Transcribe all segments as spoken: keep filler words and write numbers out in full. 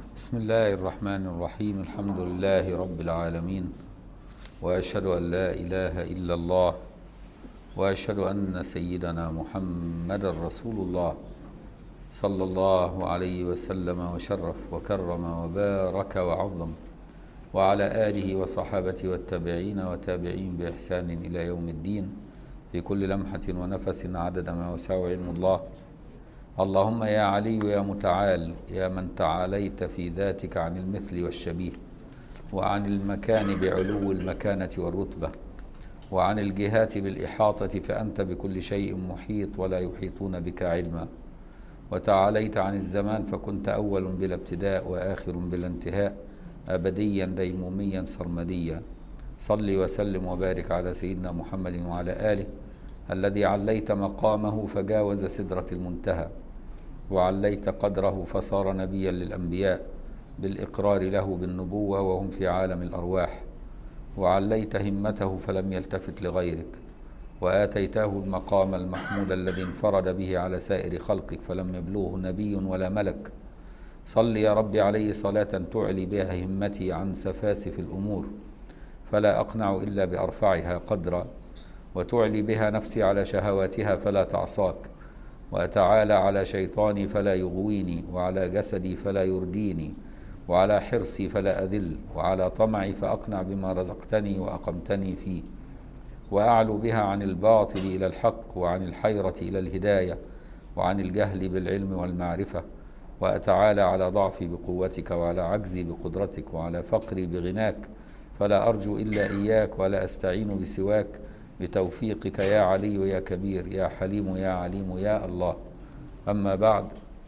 بسم الله الرحمن الرحيم. الحمد لله رب العالمين، وأشهد أن لا إله إلا الله، وأشهد أن سيدنا محمد رسول الله صلى الله عليه وسلم وشرف وكرم وبارك وعظم، وعلى آله وصحابته والتابعين وتابعين بإحسان إلى يوم الدين، في كل لمحة ونفس عدد ما وسع علم الله. اللهم يا علي يا متعال، يا من تعاليت في ذاتك عن المثل والشبيه، وعن المكان بعلو المكانة والرتبة، وعن الجهات بالإحاطة، فأنت بكل شيء محيط ولا يحيطون بك علما. وتعاليت عن الزمان فكنت أول بلا ابتداء وآخر بلا انتهاء، أبديا ديموميا سرمديا. صل وسلم وبارك على سيدنا محمد وعلى آله الذي عليت مقامه فجاوز سدرة المنتهى، وعليت قدره فصار نبيا للأنبياء بالإقرار له بالنبوة وهم في عالم الأرواح، وعليت همته فلم يلتفت لغيرك، وآتيته المقام المحمود الذي انفرد به على سائر خلقك فلم يبلغه نبي ولا ملك. صل يا رب عليه صلاة تعلي بها همتي عن سفاسف الأمور فلا أقنع إلا بأرفعها قدرا، وتعلي بها نفسي على شهواتها فلا تعصاك، وأتعالى على شيطاني فلا يغويني، وعلى جسدي فلا يرديني، وعلى حرصي فلا أذل، وعلى طمعي فأقنع بما رزقتني وأقمتني فيه، وأعلو بها عن الباطل إلى الحق، وعن الحيرة إلى الهداية، وعن الجهل بالعلم والمعرفة، وأتعالى على ضعفي بقوتك، وعلى عجزي بقدرتك، وعلى فقري بغناك، فلا أرجو إلا إياك ولا أستعين بسواك، بتوفيقك يا علي يا كبير يا حليم يا عليم يا الله. أما بعد،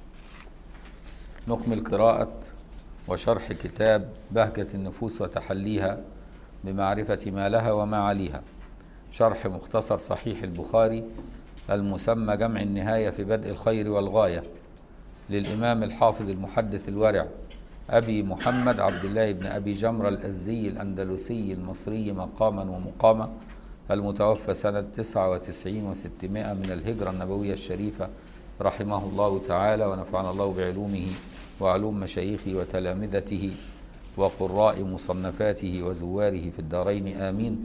نكمل قراءة وشرح كتاب بهجة النفوس وتحليها بمعرفة ما لها وما عليها، شرح مختصر صحيح البخاري المسمى جمع النهاية في بدء الخير والغاية، للإمام الحافظ المحدث الورع أبي محمد عبد الله بن أبي جمرة الأزدي الأندلسي المصري مقاما ومقاما، المتوفى سنة تسعة وتسعين وستمائة من الهجرة النبوية الشريفة، رحمه الله تعالى، ونفعنا الله بعلومه وعلوم مشايخه وتلامذته وقراء مصنفاته وزواره في الدارين آمين.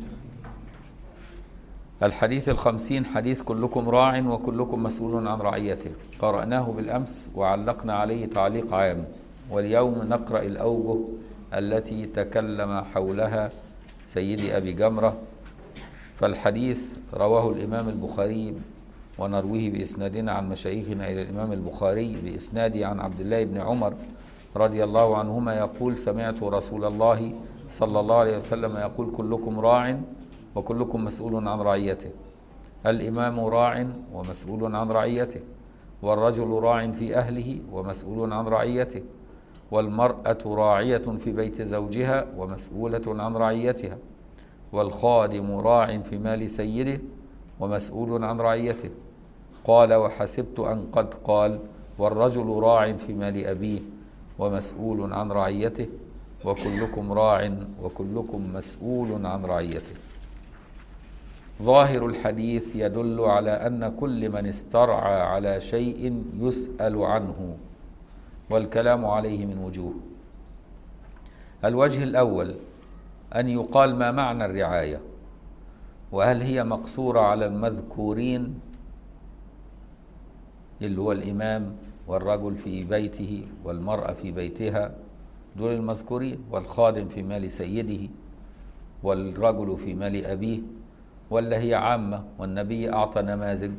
الحديث الخمسين، حديث كلكم راع وكلكم مسؤول عن رعيته، قرأناه بالأمس وعلقنا عليه تعليق عام، واليوم نقرأ الأوجه التي تكلم حولها سيدي أبي جمرة. فالحديث رواه الإمام البخاري ونرويه بإسنادنا عن مشايخنا إلى الإمام البخاري بإسناده عن عبد الله بن عمر رضي الله عنهما يقول: سمعت رسول الله صلى الله عليه وسلم يقول: كلكم راع وكلكم مسؤول عن رعيته. الإمام راع ومسؤول عن رعيته، والرجل راع في أهله ومسؤول عن رعيته، والمرأة راعية في بيت زوجها ومسؤولة عن رعيتها، والخادم راع في مال سيده ومسؤول عن رعيته. قال: وحسبت أن قد قال: والرجل راع في مال أبيه ومسؤول عن رعيته، وكلكم راع وكلكم مسؤول عن رعيته. ظاهر الحديث يدل على أن كل من استرعى على شيء يسأل عنه، والكلام عليه من وجوه. الوجه الأول أن يقال: ما معنى الرعاية؟ وهل هي مقصورة على المذكورين اللي هو الإمام والرجل في بيته والمرأة في بيتها، دول المذكورين، والخادم في مال سيده والرجل في مال أبيه، ولا هي عامة والنبي أعطى نماذج؟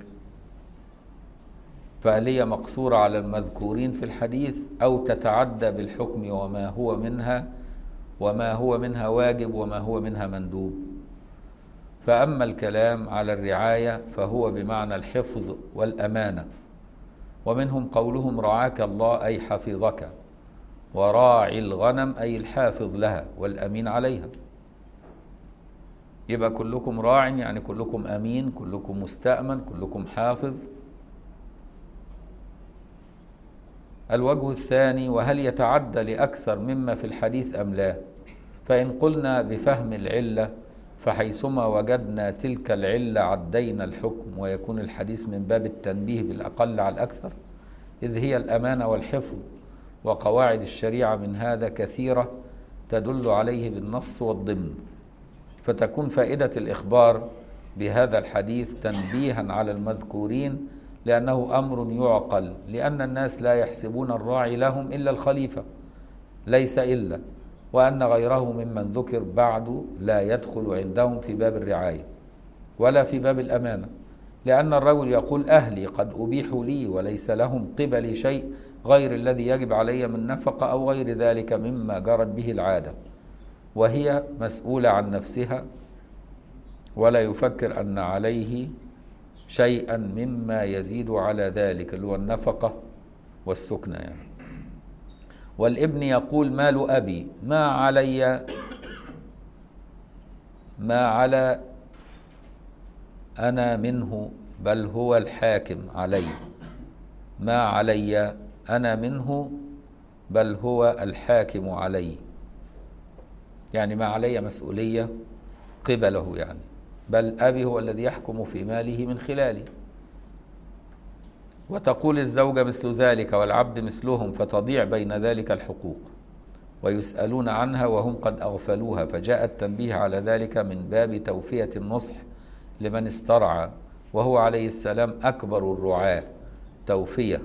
فهل هي مقصورة على المذكورين في الحديث أو تتعدى بالحكم وما هو منها وما هو منها واجب وما هو منها مندوب؟ فأما الكلام على الرعاية فهو بمعنى الحفظ والأمانة، ومنهم قولهم: رعاك الله أي حفظك، وراعي الغنم أي الحافظ لها والأمين عليها. يبقى كلكم راع يعني كلكم أمين، كلكم مستأمن، كلكم حافظ. الوجه الثاني: وهل يتعدى لأكثر مما في الحديث أم لا؟ فإن قلنا بفهم العلة فحيثما وجدنا تلك العلة عدينا الحكم، ويكون الحديث من باب التنبيه بالأقل على الأكثر، إذ هي الأمانة والحفظ، وقواعد الشريعة من هذا كثيرة تدل عليه بالنص والضمن، فتكون فائدة الإخبار بهذا الحديث تنبيها على المذكورين، لأنه أمر يعقل، لأن الناس لا يحسبون الراعي لهم إلا الخليفة، ليس إلا، وأن غيره ممن ذكر بعد لا يدخل عندهم في باب الرعاية ولا في باب الأمانة، لأن الرجل يقول أهلي قد أبيحوا لي وليس لهم قبلي شيء غير الذي يجب علي من نفقة أو غير ذلك مما جرت به العادة، وهي مسؤولة عن نفسها ولا يفكر أن عليه شيئا مما يزيد على ذلك اللي هو النفقة والسكنة يعني. والابن يقول مال أبي ما علي ما على أنا منه بل هو الحاكم علي، ما علي أنا منه بل هو الحاكم علي، يعني ما علي مسؤولية قبله يعني، بل أبي هو الذي يحكم في ماله من خلالي. وتقول الزوجة مثل ذلك والعبد مثلهم، فتضيع بين ذلك الحقوق ويسألون عنها وهم قد أغفلوها، فجاء التنبيه على ذلك من باب توفية النصح لمن استرعى، وهو عليه السلام أكبر الرعاة توفية،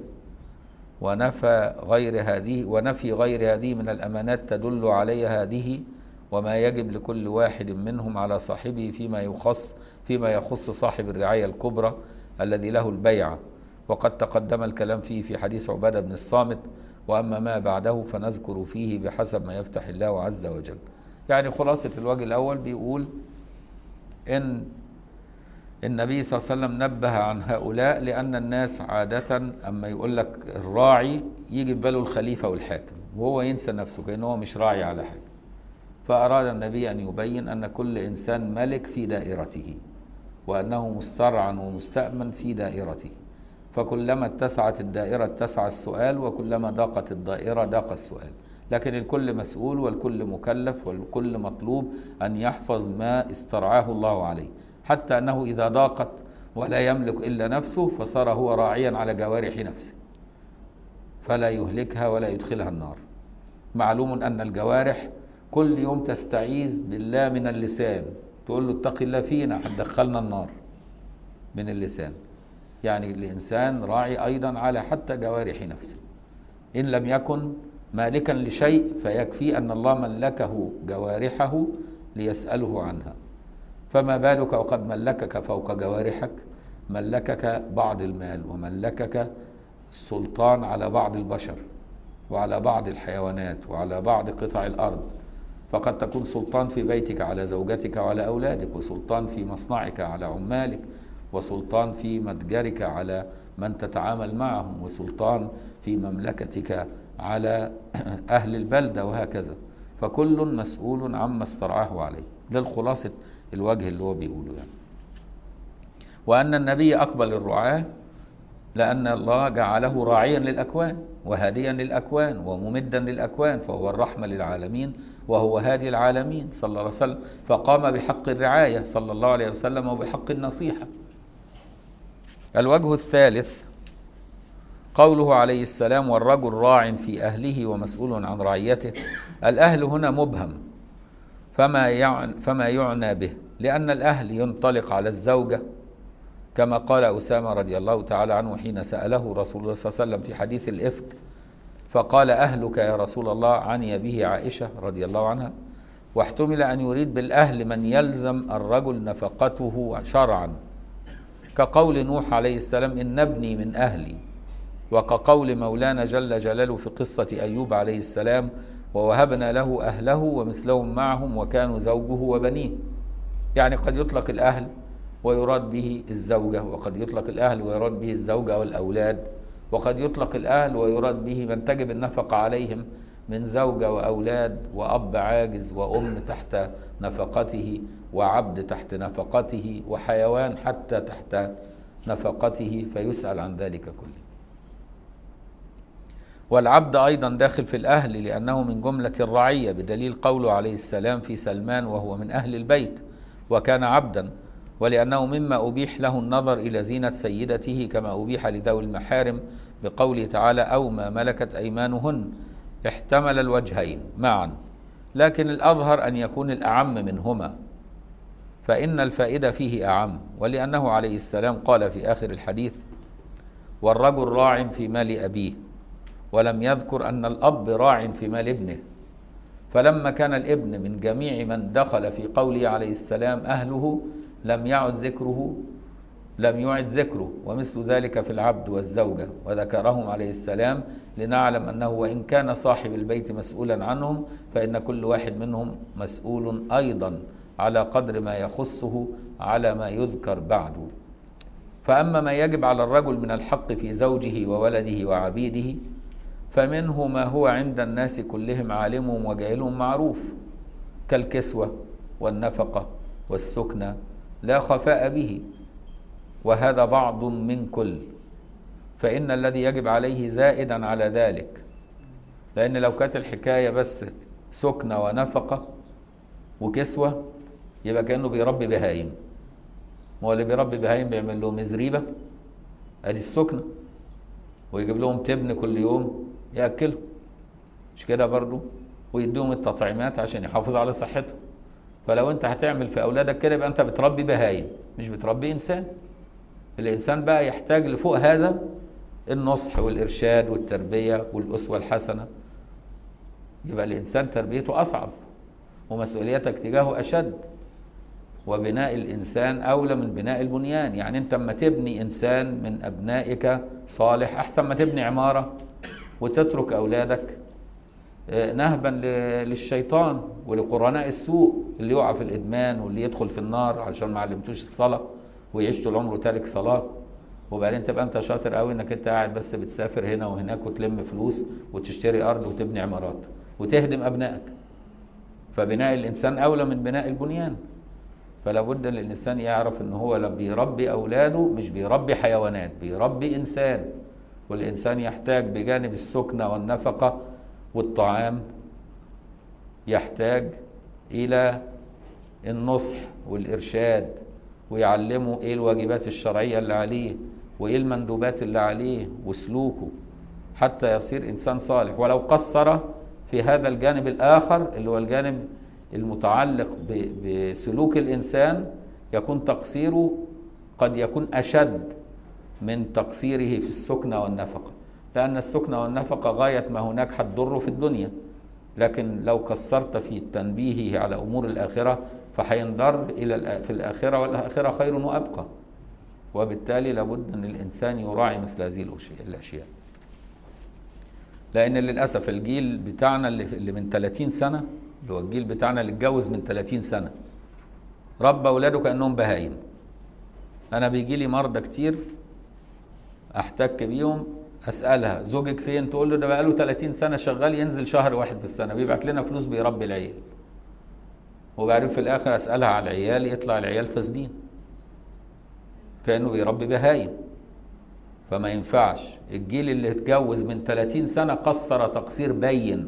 ونفى غير هذه ونفي غير هذه من الأمانات تدل علي هذه وما يجب لكل واحد منهم على صاحبه فيما يخص فيما يخص صاحب الرعاية الكبرى الذي له البيعة، وقد تقدم الكلام فيه في حديث عبادة بن الصامت، وأما ما بعده فنذكر فيه بحسب ما يفتح الله عز وجل. يعني خلاصة الوجه الأول بيقول إن النبي صلى الله عليه وسلم نبه عن هؤلاء، لأن الناس عادة أما يقول لك الراعي يجي باله الخليفة والحاكم وهو ينسى نفسه كأنه هو مش راعي على حاجة، فأراد النبي أن يبين أن كل إنسان ملك في دائرته، وأنه مسترعى ومستأمن في دائرته، فكلما اتسعت الدائرة اتسع السؤال، وكلما ضاقت الدائرة ضاق السؤال، لكن الكل مسؤول والكل مكلف والكل مطلوب أن يحفظ ما استرعاه الله عليه، حتى أنه إذا ضاقت ولا يملك إلا نفسه فصار هو راعيا على جوارح نفسه فلا يهلكها ولا يدخلها النار. معلوم أن الجوارح كل يوم تستعيذ بالله من اللسان، تقول له اتق الله فينا هتدخلنا النار من اللسان، يعني الإنسان راعي أيضا على حتى جوارح نفسه، إن لم يكن مالكا لشيء فيكفي أن الله ملكه جوارحه ليسأله عنها، فما بالك وقد ملكك فوق جوارحك، ملكك بعض المال وملكك السلطان على بعض البشر وعلى بعض الحيوانات وعلى بعض قطع الأرض، فقد تكون سلطان في بيتك على زوجتك وعلى أولادك، وسلطان في مصنعك على عمالك، وسلطان في متجرك على من تتعامل معهم، وسلطان في مملكتك على أهل البلدة، وهكذا، فكل مسؤول عما استرعاه عليه. ده الخلاصة الوجه اللي هو بيقوله يعني. وأن النبي أقبل الرعاة لأن الله جعله راعيا للأكوان وهاديا للأكوان وممدا للأكوان، فهو الرحمة للعالمين وهو هادي العالمين صلى الله عليه وسلم، فقام بحق الرعاية صلى الله عليه وسلم وبحق النصيحة. الوجه الثالث قوله عليه السلام والرجل راع في أهله ومسؤول عن رعيته. الأهل هنا مبهم، فما يعني, فما يعنى به، لأن الأهل ينطلق على الزوجة كما قال أسامة رضي الله تعالى عنه حين سأله رسول الله صلى الله عليه وسلم في حديث الإفك، فقال أهلك يا رسول الله، عني به عائشة رضي الله عنها، واحتمل أن يريد بالأهل من يلزم الرجل نفقته شرعا، كقول نوح عليه السلام إن ابني من أهلي، وكقول مولانا جل جلاله في قصة أيوب عليه السلام ووهبنا له أهله ومثلهم معهم وكانوا زوجه وبنيه. يعني قد يطلق الأهل ويراد به الزوجة، وقد يطلق الأهل ويراد به الزوجة والأولاد، وقد يطلق الأهل ويراد به من تجب النفقة عليهم من زوجة وأولاد وأب عاجز وأم تحت نفقته وعبد تحت نفقته وحيوان حتى تحت نفقته، فيسأل عن ذلك كله. والعبد أيضا داخل في الأهل لأنه من جملة الرعية، بدليل قوله عليه السلام في سلمان وهو من أهل البيت وكان عبدا، ولأنه مما أبيح له النظر إلى زينة سيدته كما أبيح لذوي المحارم بقوله تعالى أو ما ملكت أيمانهن، احتمل الوجهين معا، لكن الأظهر أن يكون الأعم منهما، فإن الفائدة فيه أعم، ولأنه عليه السلام قال في آخر الحديث والرجل راع في مال أبيه، ولم يذكر أن الأب راع في مال ابنه، فلما كان الابن من جميع من دخل في قوله عليه السلام أهله لم يعد ذكره لم يعد ذكره ومثل ذلك في العبد والزوجة، وذكرهم عليه السلام لنعلم أنه وإن كان صاحب البيت مسؤولا عنهم فإن كل واحد منهم مسؤول أيضا على قدر ما يخصه على ما يذكر بعده. فأما ما يجب على الرجل من الحق في زوجه وولده وعبيده فمنه ما هو عند الناس كلهم عالم وجاهل معروف، كالكسوة والنفقة والسكنى لا خفاء به، وهذا بعض من كل، فإن الذي يجب عليه زائدا على ذلك، لأن لو كانت الحكاية بس سكنى ونفقة وكسوة يبقى كأنه بيربي بهايم، ما هو اللي بيربي بهايم بيعمل لهم مزريبة ادي السكنة، ويجيب لهم تبن كل يوم يأكلهم، مش كده برضو، ويديهم التطعيمات عشان يحافظ على صحتهم. فلو انت هتعمل في اولادك كده يبقى انت بتربي بهايم مش بتربي انسان. الانسان بقى يحتاج لفوق هذا النصح والارشاد والتربية والاسوة الحسنة، يبقى الانسان تربيته اصعب ومسؤوليتك تجاهه اشد، وبناء الإنسان أولى من بناء البنيان. يعني أنت لما تبني إنسان من أبنائك صالح أحسن ما تبني عمارة وتترك أولادك نهبا للشيطان ولقرناء السوء، اللي يقع في الإدمان واللي يدخل في النار عشان ما علمتوش الصلاة ويعيش طول عمره تارك صلاة، وبعدين تبقى أنت شاطر قوي إنك أنت قاعد بس بتسافر هنا وهناك وتلم فلوس وتشتري أرض وتبني عمارات وتهدم أبنائك. فبناء الإنسان أولى من بناء البنيان. فلا بد للإنسان يعرف إن هو لما بيربي أولاده مش بيربي حيوانات، بيربي إنسان، والإنسان يحتاج بجانب السكنة والنفقة والطعام يحتاج إلى النصح والإرشاد، ويعلمه إيه الواجبات الشرعية اللي عليه وإيه المندوبات اللي عليه وسلوكه حتى يصير إنسان صالح. ولو قصر في هذا الجانب الآخر اللي هو الجانب المتعلق بسلوك الإنسان يكون تقصيره قد يكون أشد من تقصيره في السكنة والنفقة، لأن السكنة والنفقة غاية ما هناك هتضره في الدنيا، لكن لو قصرت في تنبيهه على أمور الآخرة فهينضر إلى في الآخرة، والآخرة خير وأبقى. وبالتالي لابد أن الإنسان يراعي مثل هذه الأشياء، لأن للأسف الجيل بتاعنا اللي من ثلاثين سنة، اللي هو الجيل بتاعنا اللي اتجوز من ثلاثين سنة، ربى أولاده كأنهم بهايم. أنا بيجي لي مرضى كتير أحتك بيهم، أسألها زوجك فين؟ تقول له ده بقاله ثلاثين سنة شغال ينزل شهر واحد في السنة بيبعت لنا فلوس بيربي العيال. وبعدين في الآخر أسألها على العيال يطلع العيال فاسدين كأنه بيربي بهايم. فما ينفعش. الجيل اللي اتجوز من ثلاثين سنة قصر تقصير بين،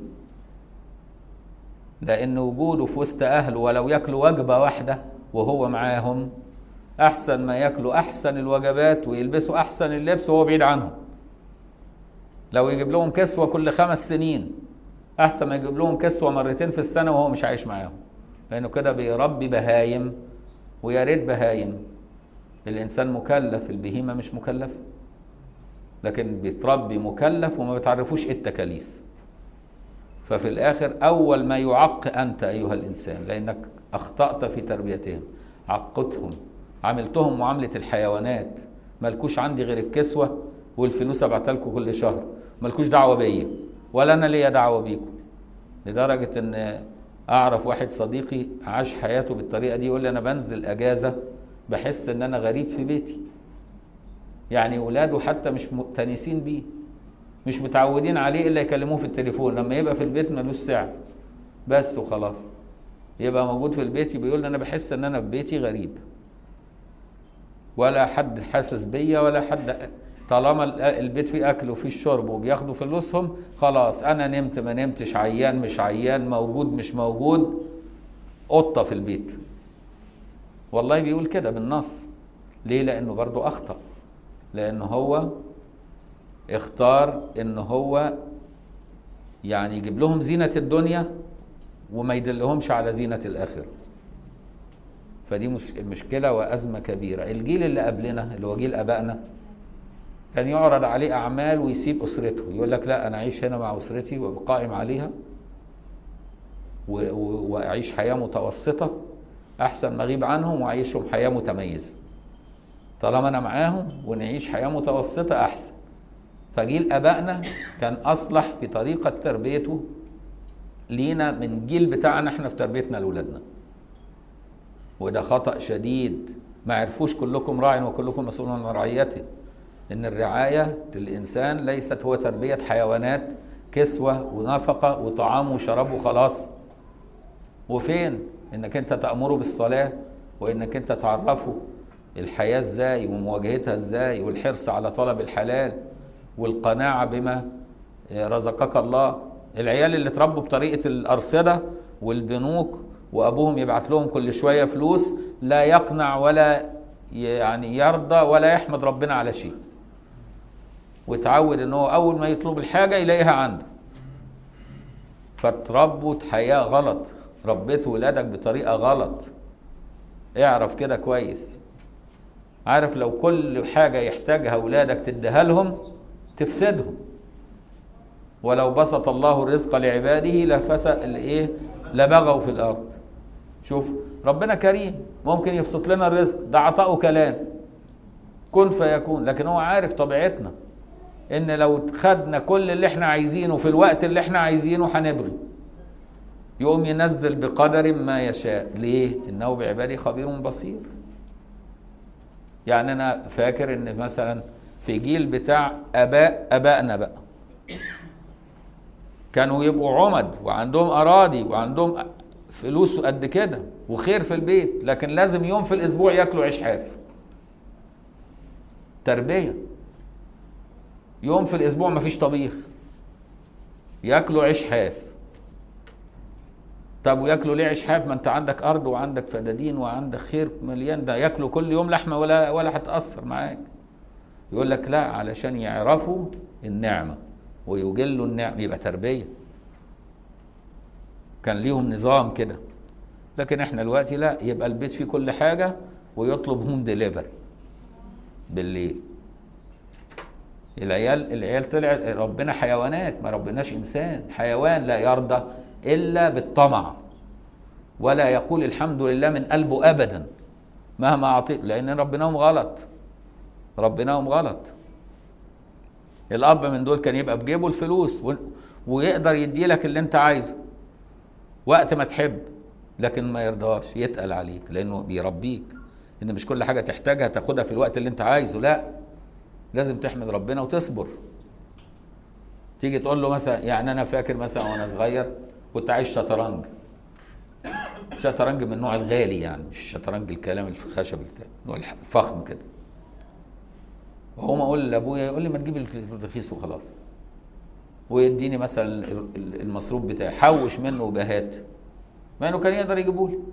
لأن وجوده في وسط أهله ولو ياكلوا وجبة واحدة وهو معاهم أحسن ما ياكلوا أحسن الوجبات ويلبسوا أحسن اللبس وهو بعيد عنهم. لو يجيب لهم كسوة كل خمس سنين أحسن ما يجيب لهم كسوة مرتين في السنة وهو مش عايش معاهم، لأنه كده بيربي بهايم. ويا ريت بهايم، الإنسان مكلف، البهيمة مش مكلف، لكن بيتربي مكلف وما بتعرفوش إيه التكاليف. ففي الآخر أول ما يعق أنت أيها الإنسان، لأنك أخطأت في تربيتهم، عقتهم، عملتهم معاملة الحيوانات. مالكوش عندي غير الكسوة والفلوس أبعتها لكم كل شهر، مالكوش دعوة بيا ولا أنا ليا دعوة بيكم. لدرجة أن أعرف واحد صديقي عاش حياته بالطريقة دي، يقول لي أنا بنزل أجازة بحس أن أنا غريب في بيتي. يعني أولاده حتى مش مؤتنسين بيه، مش متعودين عليه إلا يكلموه في التليفون، لما يبقى في البيت ملوش سعر بس وخلاص. يبقى موجود في البيت بيقول لي أنا بحس أن أنا في بيتي غريب، ولا حد حاسس بيا ولا حد، طالما البيت فيه أكل وفيه شرب وبياخدوا فلوسهم خلاص. أنا نمت ما نمتش، عيان مش عيان، موجود مش موجود، قطة في البيت. والله بيقول كده بالنص. ليه؟ لأنه برضو أخطأ، لأنه هو اختار إنه هو يعني يجيب لهم زينة الدنيا وما يدلهمش على زينة الآخرة. فدي مشكلة وأزمة كبيرة. الجيل اللي قبلنا اللي هو جيل آبائنا كان يعرض عليه أعمال ويسيب أسرته، يقول لك لا أنا أعيش هنا مع أسرتي وقائم عليها وأعيش حياة متوسطة أحسن ما أغيب عنهم وأعيشهم حياة متميزة. طالما أنا معاهم ونعيش حياة متوسطة أحسن. فجيل آبائنا كان أصلح في طريقة تربيته لينا من جيل بتاعنا احنا في تربيتنا لأولادنا. وده خطأ شديد. ما عرفوش كلكم راع وكلكم مسؤول عن رعيته. إن الرعاية للإنسان ليست هو تربية حيوانات كسوة ونفقة وطعام وشراب وخلاص. وفين إنك أنت تأمره بالصلاة، وإنك أنت تعرفه الحياة إزاي ومواجهتها إزاي، والحرص على طلب الحلال والقناعة بما رزقك الله. العيال اللي اتربوا بطريقة الأرصدة والبنوك وأبوهم يبعت لهم كل شوية فلوس، لا يقنع ولا يعني يرضى ولا يحمد ربنا على شيء. وتعود إنه أول ما يطلب الحاجة يلاقيها عنده. فتربوا حياة غلط، ربيت ولادك بطريقة غلط. اعرف كده كويس. عارف لو كل حاجة يحتاجها ولادك تديها لهم تفسدهم. ولو بسط الله الرزق لعباده لفسد الايه لبغوا في الارض. شوف ربنا كريم، ممكن يبسط لنا الرزق، ده عطاؤه كلام كن فيكون. لكن هو عارف طبيعتنا ان لو خدنا كل اللي احنا عايزينه في الوقت اللي احنا عايزينه هنبغي. يقوم ينزل بقدر ما يشاء. ليه؟ انه بعباده خبير بصير. يعني انا فاكر ان مثلا في جيل بتاع اباء ابائنا بقى كانوا يبقوا عمد وعندهم اراضي وعندهم فلوس قد كده وخير في البيت، لكن لازم يوم في الاسبوع ياكلوا عيش حاف. تربيه. يوم في الاسبوع مفيش طبيخ، ياكلوا عيش حاف. طب وياكلوا ليه عيش حاف؟ ما انت عندك ارض وعندك فدادين وعندك خير مليان. ده ياكلوا كل يوم لحمه ولا ولا هتاثر معاك. يقول لك لا، علشان يعرفوا النعمه ويجلوا النعمه. يبقى تربيه. كان ليهم نظام كده. لكن احنا دلوقتي لا، يبقى البيت فيه كل حاجه ويطلب هوم ديليفري بالليل. العيال العيال طلعت ربنا حيوانات، ما ربناش انسان. حيوان لا يرضى الا بالطمع ولا يقول الحمد لله من قلبه ابدا مهما اعطيه، لان ربناهم غلط. ربناهم غلط. الاب من دول كان يبقى بجيبه الفلوس ويقدر يدي لك اللي انت عايزه وقت ما تحب، لكن ما يرضاش، يتقل عليك لانه بيربيك ان مش كل حاجه تحتاجها تاخدها في الوقت اللي انت عايزه. لا، لازم تحمد ربنا وتصبر. تيجي تقول له مثلا، يعني انا فاكر مثلا وانا صغير كنت عايش شطرنج. شطرنج من النوع الغالي، يعني مش شطرنج الكلام اللي في الخشب بتاع النوع الفخم كده. وهو ما اقول لابويا يقول لي ما تجيب الرخيص وخلاص، ويديني مثلا المصروف بتاعي حوش منه وبهات، مع انه كان يقدر يجيبه لي.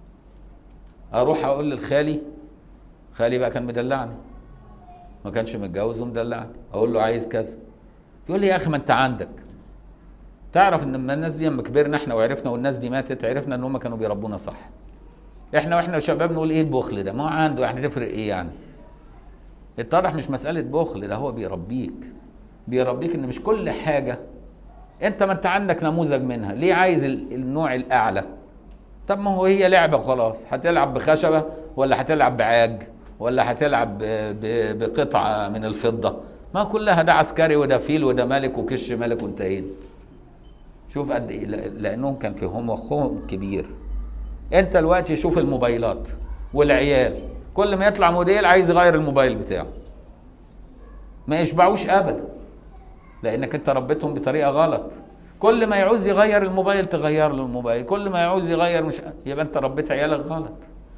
اروح اقول للخالي، خالي بقى كان مدلعني، ما كانش متجوز ومدلعني، اقول له عايز كذا، يقول لي يا اخي ما انت عندك. تعرف ان الناس دي لما كبرنا احنا وعرفنا والناس دي ماتت، عرفنا ان هم كانوا بيربونا صح. احنا واحنا شباب نقول ايه البخل ده؟ ما هو عنده، يعني تفرق ايه يعني؟ اتضح مش مساله بخل، ده هو بيربيك. بيربيك ان مش كل حاجه انت ما انت عندك نموذج منها. ليه عايز النوع الاعلى؟ طب ما هو هي لعبه وخلاص. هتلعب بخشبه ولا هتلعب بعاج ولا هتلعب بقطعه من الفضه؟ ما كلها ده عسكري وده فيل وده ملك وكش ملك وانتهينا. شوف قد ايه، لانهم كان فيهم مخهم كبير. انت دلوقتي شوف الموبايلات والعيال، كل ما يطلع موديل عايز يغير الموبايل بتاعه، ما يشبعوش ابدا، لانك انت ربيتهم بطريقه غلط. كل ما يعوز يغير الموبايل تغير له الموبايل، كل ما يعوز يغير مش، يبقى انت ربيت عيالك غلط.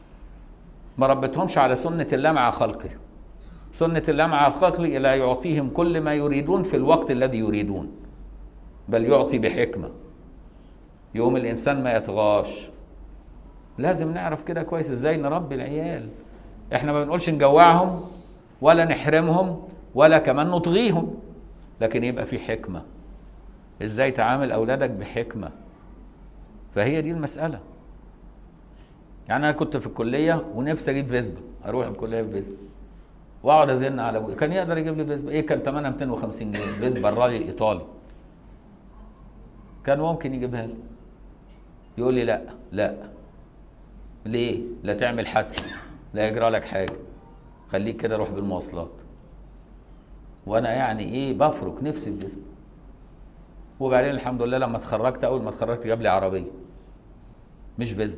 ما ربيتهمش على سنه الله مع خلقه. سنه الله مع الخلق لا يعطيهم كل ما يريدون في الوقت الذي يريدون، بل يعطي بحكمه. يوم الانسان ما يطغاش لازم نعرف كده كويس ازاي نربي العيال. احنا ما بنقولش نجوعهم ولا نحرمهم ولا كمان نطغيهم، لكن يبقى في حكمة ازاي تعامل اولادك بحكمة. فهي دي المسألة. يعني انا كنت في الكلية ونفسي اجيب فيسبا، اروح الكلية بفيسبا واقعد ازن على ابويا، كان يقدر يجيب لي فيسبا ايه؟ كان ثمنها مئتين وخمسين جنيه، فيسبا الرالي الايطالي، كان ممكن يجيبها لي. يقول لي لا لا، ليه؟ لا تعمل حادثة، لا يجرى لك حاجة، خليك كده روح بالمواصلات. وانا يعني ايه بفرك نفسي بفيسبا. وبعدين الحمد لله لما اتخرجت، اول ما اتخرجت جاب لي عربية مش فيسبا.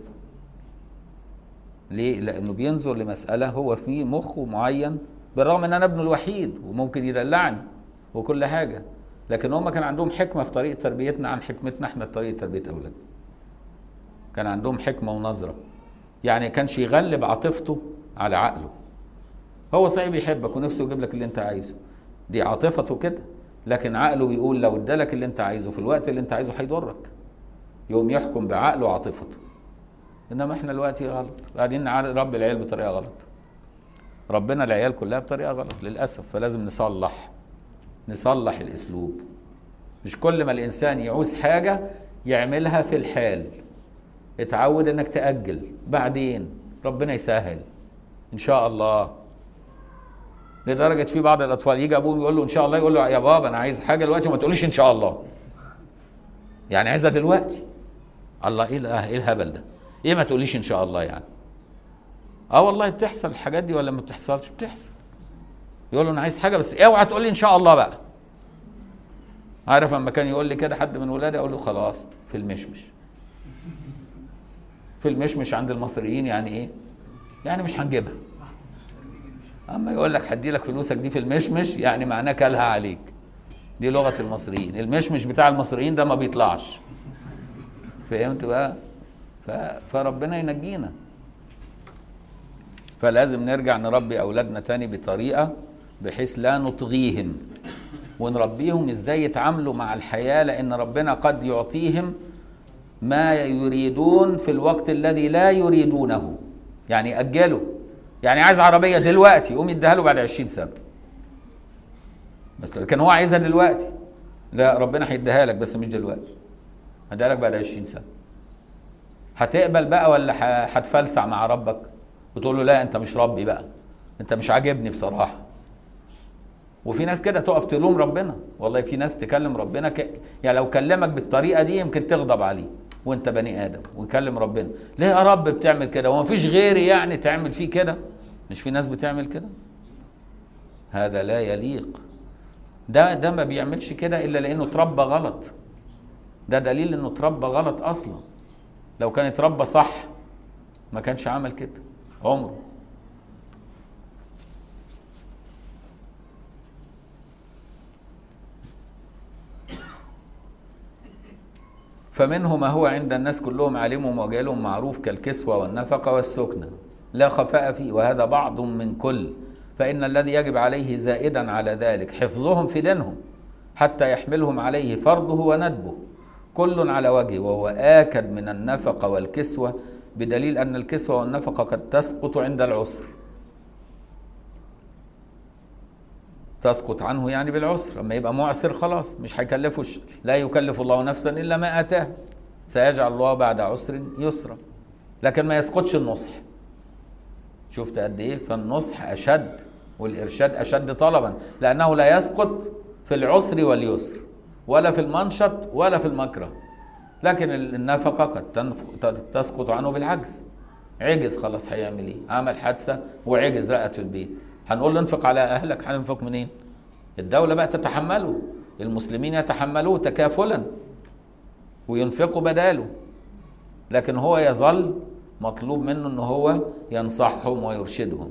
ليه؟ لانه بينظر لمسألة هو في مخه معين، بالرغم ان انا ابنه الوحيد وممكن يدلعني وكل حاجة، لكن هم كان عندهم حكمة في طريقة تربيتنا عن حكمتنا احنا في طريقة تربية اولادنا. كان عندهم حكمة ونظرة، يعني كانش يغلب عاطفته على عقله. هو صحيح بيحبك ونفسه يجيب لك اللي انت عايزه، دي عاطفته كده، لكن عقله بيقول لو ادالك اللي انت عايزه في الوقت اللي انت عايزه هيضرك، يقوم يحكم بعقله وعاطفته. انما احنا دلوقتي غلط، قاعدين نربي العيال بطريقه غلط، ربنا العيال كلها بطريقه غلط للاسف. فلازم نصلح نصلح الاسلوب. مش كل ما الانسان يعوز حاجه يعملها في الحال، اتعود انك تأجل، بعدين ربنا يسهل ان شاء الله. لدرجه في بعض الاطفال يجي ابوه يقول له ان شاء الله، يقول له يا بابا انا عايز حاجه دلوقتي وما تقوليش ان شاء الله، يعني عايزها دلوقتي. الله، ايه ايه الهبل ده؟ ايه ما تقوليش ان شاء الله يعني؟ اه والله بتحصل الحاجات دي ولا ما بتحصلش؟ بتحصل. يقول له انا عايز حاجه بس اوعى تقول لي ان شاء الله بقى. عارف اما كان يقول لي كده حد من ولادي، اقول له خلاص في المشمش. في المشمش عند المصريين يعني ايه؟ يعني مش هنجيبها. اما يقول لك هدي لك فلوسك دي في المشمش، يعني معناه كلها عليك. دي لغه المصريين، المشمش بتاع المصريين ده ما بيطلعش. فهمت بقى؟ فربنا ينجينا. فلازم نرجع نربي اولادنا تاني بطريقه بحيث لا نطغيهم، ونربيهم ازاي يتعاملوا مع الحياه، لان ربنا قد يعطيهم ما يريدون في الوقت الذي لا يريدونه. يعني يأجلوا، يعني عايز عربيه دلوقتي يقوم يديها له بعد عشرين سنه، بس لكن هو عايزها دلوقتي، لا ربنا هيديها لك بس مش دلوقتي، هديها لك بعد عشرين سنه. هتقبل بقى ولا هتفلسع مع ربك وتقول له لا انت مش ربي بقى، انت مش عاجبني بصراحه؟ وفي ناس كده تقف تلوم ربنا، والله في ناس تكلم ربنا ك... يعني لو كلمك بالطريقه دي يمكن تغضب عليه وانت بني ادم، ويكلم ربنا ليه يا رب بتعمل كده؟ وما فيش غيري يعني تعمل فيه كده؟ مش في ناس بتعمل كده؟ هذا لا يليق. ده ده ما بيعملش كده الا لانه اتربى غلط. ده دليل انه اتربى غلط اصلا. لو كان اتربى صح ما كانش عمل كده عمره. فمنه ما هو عند الناس كلهم عالم وجاهل معروف كالكسوة والنفقة والسكنة لا خفاء فيه، وهذا بعض من كل. فإن الذي يجب عليه زائدا على ذلك حفظهم في دينهم حتى يحملهم عليه فرضه وندبه كل على وجهه، وهو آكد من النفقة والكسوة، بدليل أن الكسوة والنفقة قد تسقط عند العسر. تسقط عنه يعني بالعسر، لما يبقى معسر خلاص مش هيكلفه، لا يكلف الله نفسا إلا ما آتاه، سيجعل الله بعد عسر يسرا. لكن ما يسقطش النصح. شفت قد إيه؟ فالنصح أشد والإرشاد أشد طلبا، لأنه لا يسقط في العسر واليسر ولا في المنشط ولا في المكره. لكن النفقة قد تسقط عنه بالعجز، عجز خلاص هيعمل ايه؟ عمل حادثة وعجز رقت في البيت، هنقول له انفق على اهلك، هننفق منين؟ الدولة بقى تتحمله، المسلمين يتحملوه تكافلا وينفقوا بداله، لكن هو يظل مطلوب منه ان هو ينصحهم ويرشدهم.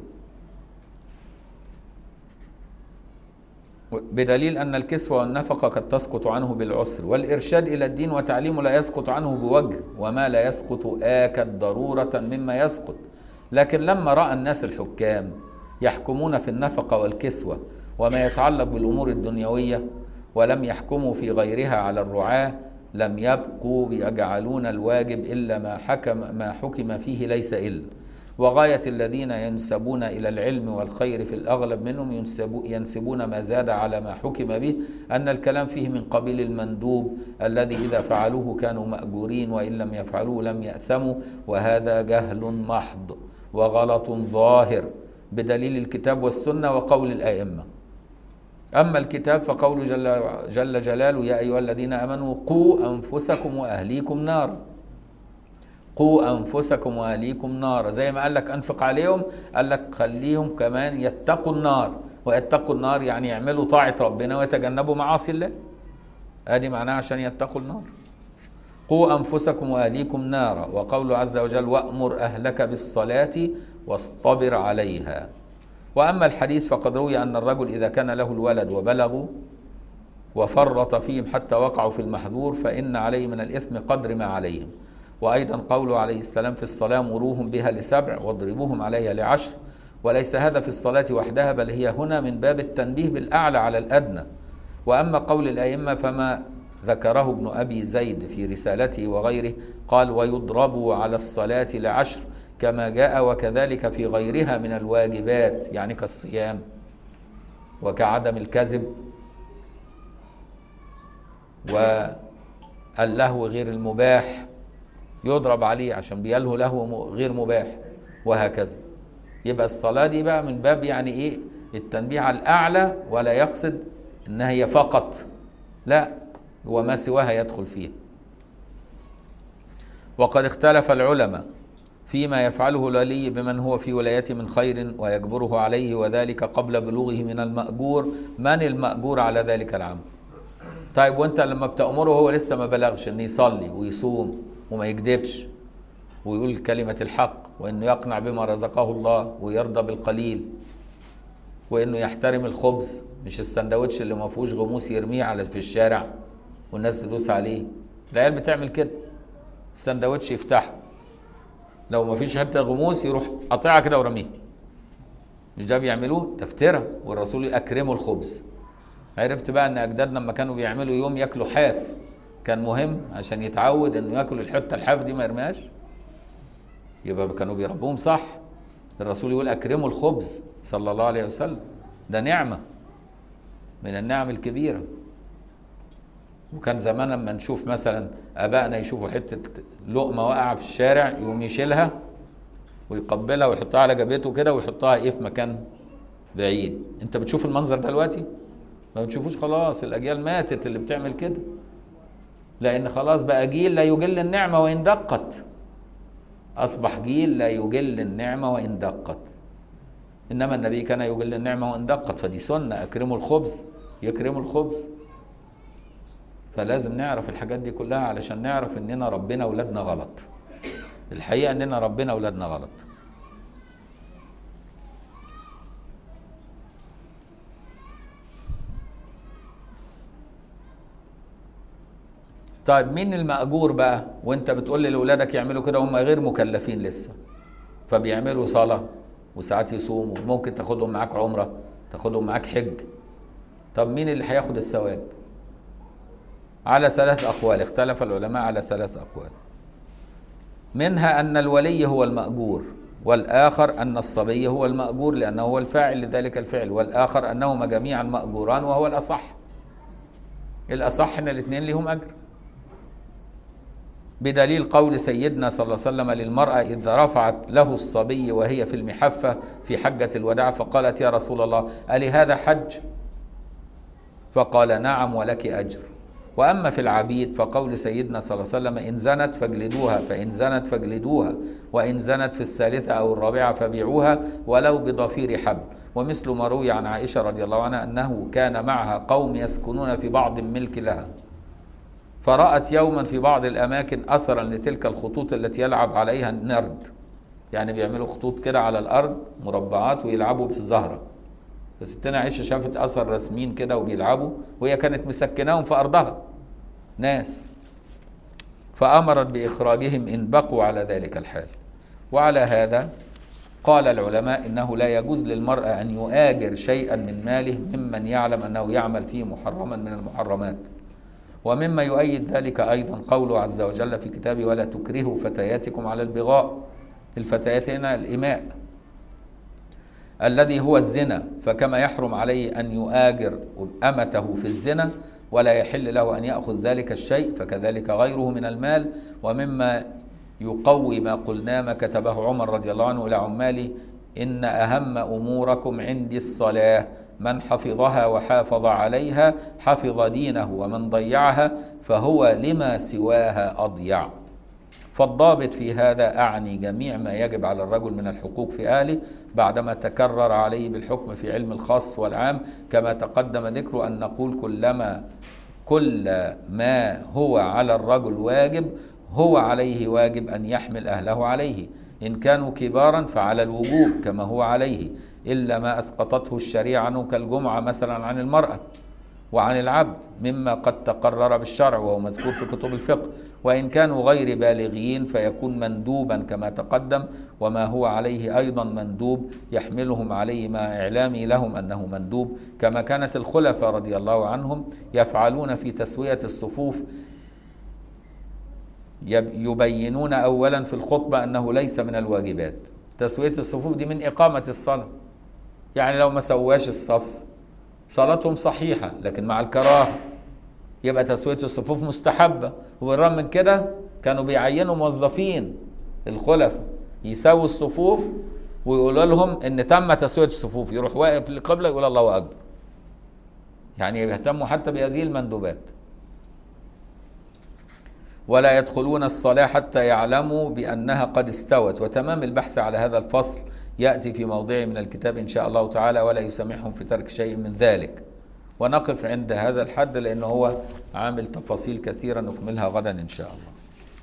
بدليل أن الكسوة والنفقة قد تسقط عنه بالعسر، والإرشاد إلى الدين وتعليمه لا يسقط عنه بوجه، وما لا يسقط آكد ضرورة مما يسقط. لكن لما رأى الناس الحكام يحكمون في النفقة والكسوة وما يتعلق بالأمور الدنيوية ولم يحكموا في غيرها على الرعاة، لم يبقوا يجعلون الواجب إلا ما حكم ما حكم فيه ليس إلا. وغاية الذين ينسبون إلى العلم والخير في الأغلب منهم ينسبون ما زاد على ما حكم به، أن الكلام فيه من قبيل المندوب الذي إذا فعلوه كانوا مأجورين وإن لم يفعلوه لم يأثموا، وهذا جهل محض وغلط ظاهر بدليل الكتاب والسنة وقول الأئمة. أما الكتاب فقول جل, جل جلاله: يا أيها الذين آمنوا قوا أنفسكم وأهليكم نارا. قوا أنفسكم وأهليكم نارا، زي ما قال لك أنفق عليهم، قال لك خليهم كمان يتقوا النار، ويتقوا النار يعني يعملوا طاعة ربنا ويتجنبوا معاصي الله، ادي معناها عشان يتقوا النار. قوا أنفسكم وأهليكم نارا، وقوله عز وجل: وأمر أهلك بالصلاة واصطبر عليها. وأما الحديث فقد روي أن الرجل إذا كان له الولد وبلغوا وفرط فيهم حتى وقعوا في المحظور فإن عليه من الإثم قدر ما عليهم. وأيضا قوله عليه السلام في الصلاة: مروهم بها لسبع واضربوهم عليها لعشر. وليس هذا في الصلاة وحدها، بل هي هنا من باب التنبيه بالأعلى على الأدنى. وأما قول الأئمة فما ذكره ابن أبي زيد في رسالته وغيره، قال: ويضربوا على الصلاة لعشر كما جاء، وكذلك في غيرها من الواجبات، يعني كالصيام وكعدم الكذب واللهو غير المباح، يضرب عليه عشان بيلهو لهو غير مباح، وهكذا. يبقى الصلاة دي بقى من باب يعني ايه التنبيه على الأعلى، ولا يقصد انها هي فقط، لا، وما سواها يدخل فيه. وقد اختلف العلماء فيما يفعله الولي بمن هو في ولايته من خير ويجبره عليه، وذلك قبل بلوغه من المأجور. من المأجور على ذلك العمل؟ طيب وانت لما بتأمره هو لسه ما بلغش ان يصلي ويصوم وما يكذبش ويقول كلمة الحق، وانه يقنع بما رزقه الله ويرضى بالقليل، وانه يحترم الخبز، مش السندوتش اللي ما فيهوش غموس يرميه على في الشارع والناس تدوس عليه. العيال بتعمل كده، السندوتش يفتحه لو ما فيش حتى غموس يروح قاطعها كده ورميها. مش ده بيعملوه؟ تفترة. والرسول أكرموا الخبز. عرفت بقى ان اجدادنا لما كانوا بيعملوا يوم ياكلوا حاف كان مهم عشان يتعود انه ياكل الحته الحاف دي ما يرميهاش، يبقى كانوا بيربوهم صح. الرسول يقول اكرموا الخبز صلى الله عليه وسلم، ده نعمه من النعم الكبيره. وكان زمان لما نشوف مثلا ابائنا يشوفوا حته لقمه واقعه في الشارع يقوم يشيلها ويقبلها ويحطها على جبهته كده ويحطها ايه في مكان بعيد. انت بتشوف المنظر ده دلوقتي؟ ما بتشوفوش. خلاص الاجيال ماتت اللي بتعمل كده، لان خلاص بقى جيل لا يجل النعمه وان دقت. اصبح جيل لا يجل النعمه وان دقت، انما النبي كان يجل النعمه وان دقت، فدي سنه. اكرموا الخبز، يكرموا الخبز. فلازم نعرف الحاجات دي كلها علشان نعرف اننا ربنا اولادنا غلط. الحقيقه اننا ربنا اولادنا غلط. طيب مين المأجور بقى؟ وانت بتقول لاولادك يعملوا كده وهم غير مكلفين لسه، فبيعملوا صلاة وساعات يصوموا، ممكن تاخدهم معاك عمرة، تاخدهم معاك حج. طب مين اللي هياخد الثواب؟ على ثلاث أقوال، اختلف العلماء على ثلاث أقوال. منها أن الولي هو المأجور، والآخر أن الصبي هو المأجور لأنه هو الفاعل لذلك الفعل، والآخر أنهما جميعا مأجوران، وهو الأصح. الأصح أن الاثنين لهم أجر، بدليل قول سيدنا صلى الله عليه وسلم للمرأة إذا رفعت له الصبي وهي في المحفة في حجة الوداع فقالت: يا رسول الله ألي هذا حج؟ فقال: نعم ولك أجر. وأما في العبيد فقول سيدنا صلى الله عليه وسلم: إن زنت فاجلدوها، فإن زنت فاجلدوها، وإن زنت في الثالثة أو الرابعة فبيعوها ولو بضفير حبل. ومثل ما روي عن عائشة رضي الله عنها أنه كان معها قوم يسكنون في بعض الملك لها، فرأت يوما في بعض الأماكن أثرا لتلك الخطوط التي يلعب عليها النرد، يعني بيعملوا خطوط كده على الأرض مربعات ويلعبوا بالزهرة. فستنا عائشة شافت أثر رسمين كده وبيلعبوا، وهي كانت مسكناهم في أرضها ناس، فأمرت بإخراجهم إن بقوا على ذلك الحال. وعلى هذا قال العلماء إنه لا يجوز للمرأة أن يؤاجر شيئا من ماله ممن يعلم أنه يعمل فيه محرما من المحرمات، ومما يؤيد ذلك أيضا قوله عز وجل في كتابه: ولا تكرهوا فتياتكم على البغاء. الفتيات هنا الإماء الذي هو الزنا، فكما يحرم عليه أن يؤاجر أمته في الزنا ولا يحل له أن يأخذ ذلك الشيء، فكذلك غيره من المال. ومما يقوي ما قلنا ما كتبه عمر رضي الله عنه إلى عماله: إن أهم أموركم عندي الصلاة، من حفظها وحافظ عليها حفظ دينه، ومن ضيعها فهو لما سواها أضيع. فالضابط في هذا أعني جميع ما يجب على الرجل من الحقوق في أهله بعدما تكرر عليه بالحكم في علم الخاص والعام، كما تقدم ذكره أن نقول كلما كل ما هو على الرجل واجب هو عليه واجب أن يحمل أهله عليه، إن كانوا كبارا فعلى الوجوب كما هو عليه، إلا ما أسقطته الشريعة عنه كالجمعة مثلا عن المرأة وعن العبد مما قد تقرر بالشرع وهو مذكور في كتب الفقه. وإن كانوا غير بالغين فيكون مندوبا كما تقدم، وما هو عليه أيضا مندوب يحملهم عليه مع إعلامه لهم أنه مندوب، كما كانت الخلفاء رضي الله عنهم يفعلون في تسوية الصفوف، يبينون أولا في الخطبة أنه ليس من الواجبات. تسوية الصفوف دي من إقامة الصلاة، يعني لو ما سواش الصف صلاتهم صحيحة لكن مع الكراهة، يبقى تسوية الصفوف مستحبة. وبالرغم من كده كانوا بيعينوا موظفين الخلفاء يسووا الصفوف ويقولوا لهم ان تم تسوية الصفوف، يروح واقف للقبلة يقول الله أكبر. يعني يهتموا حتى بهذه المندوبات. ولا يدخلون الصلاة حتى يعلموا بأنها قد استوت. وتمام البحث على هذا الفصل يأتي في موضعه من الكتاب إن شاء الله تعالى، ولا يسامحهم في ترك شيء من ذلك. ونقف عند هذا الحد لأنه هو عامل تفاصيل كثيرة نكملها غدا إن شاء الله.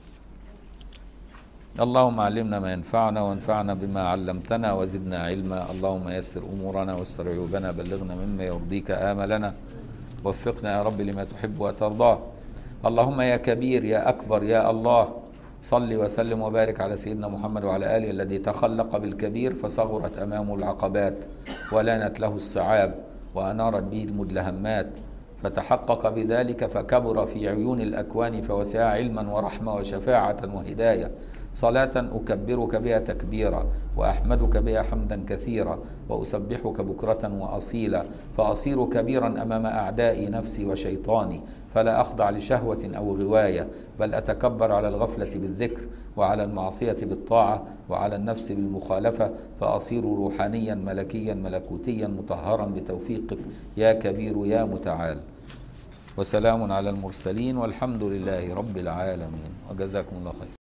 اللهم علمنا ما ينفعنا وانفعنا بما علمتنا وزدنا علما. اللهم يسر أمورنا واستر عيوبنا، بلغنا مما يرضيك آملنا، وفقنا يا رب لما تحب وترضاه. اللهم يا كبير يا أكبر يا الله، صل وسلم وبارك على سيدنا محمد وعلى آله الذي تخلق بالكبير فصغرت أمامه العقبات ولانت له الصعاب وأنارت به المدلهمات، فتحقق بذلك فكبر في عيون الأكوان فوسع علما ورحمة وشفاعة وهداية. صلاة أكبرك بها تكبيرا وأحمدك بها حمدا كثيرا وأسبحك بكرة وأصيلا، فأصير كبيرا أمام أعدائي نفسي وشيطاني، فلا أخضع لشهوة أو غواية، بل أتكبر على الغفلة بالذكر وعلى المعصية بالطاعة وعلى النفس بالمخالفة، فأصير روحانيا ملكيا ملكوتيا مطهرا بتوفيقك يا كبير يا متعال. وسلام على المرسلين والحمد لله رب العالمين، وجزاكم الله خير.